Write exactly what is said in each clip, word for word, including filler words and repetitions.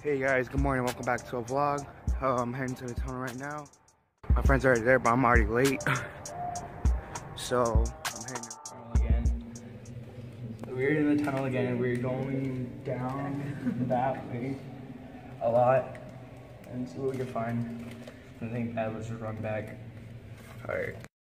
Hey guys, good morning, welcome back to a vlog. Uh, I'm heading to the tunnel right now. My friend's already there, but I'm already late. So, I'm heading to the tunnel again. We're in the tunnel again, we're going down that way a lot. And see what we can find. I think Dad was just run back. Alright.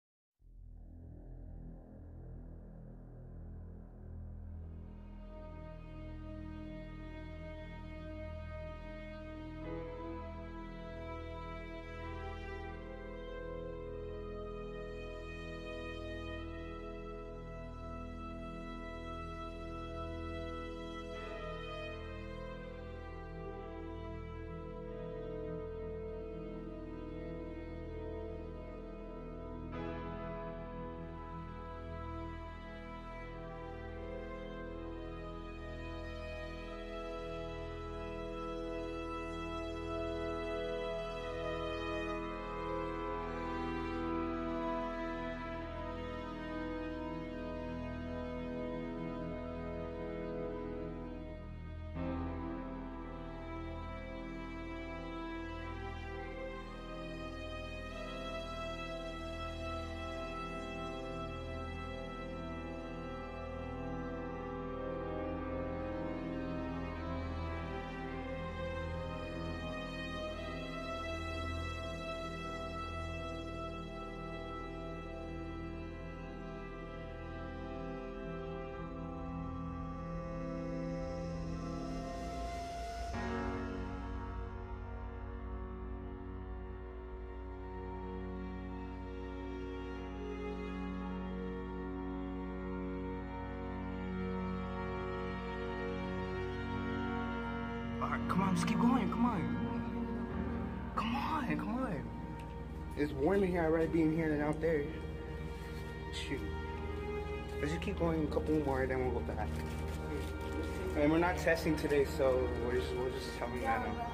Alright, come on, just keep going, come on. Come on, come on. It's warm in here, I'd rather be in here than out there. Shoot. Let's just keep going a couple more, then we'll go back. And we're not testing today, so we're just, we're just telling you that now.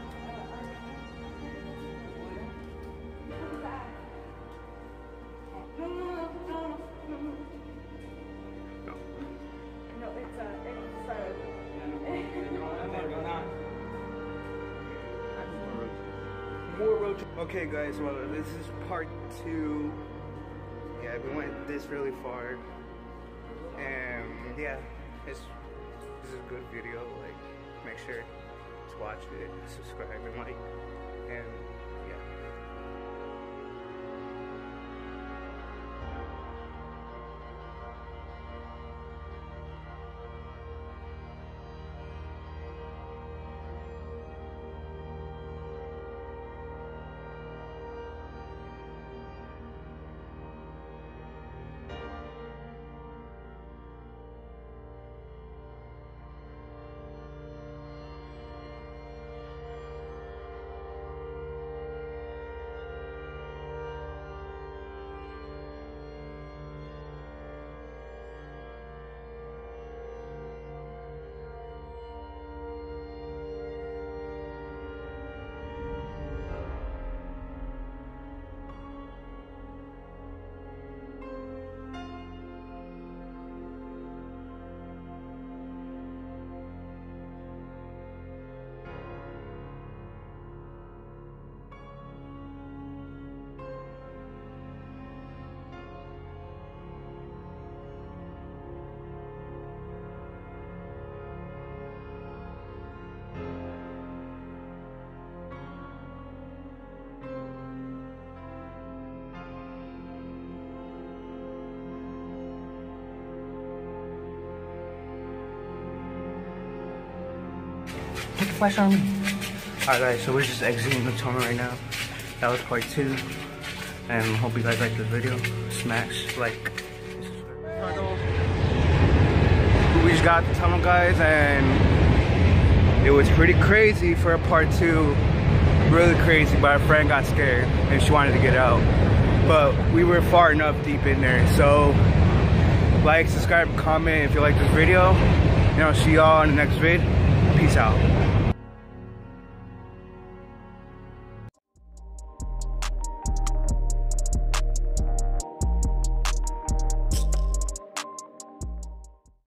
Okay guys, well this is part two. Yeah, we went this really far. And yeah, it's, this is a good video. Like, make sure to watch it, subscribe and like, and yeah. Put the flash on me. Alright guys, so we're just exiting the tunnel right now. That was part two. And hope you guys like this video. Smash like. We just got the tunnel guys and it was pretty crazy for a part two. Really crazy, but our friend got scared and she wanted to get out. But we were far enough deep in there. So like, subscribe, comment if you like this video. And I'll see y'all in the next vid. Peace out.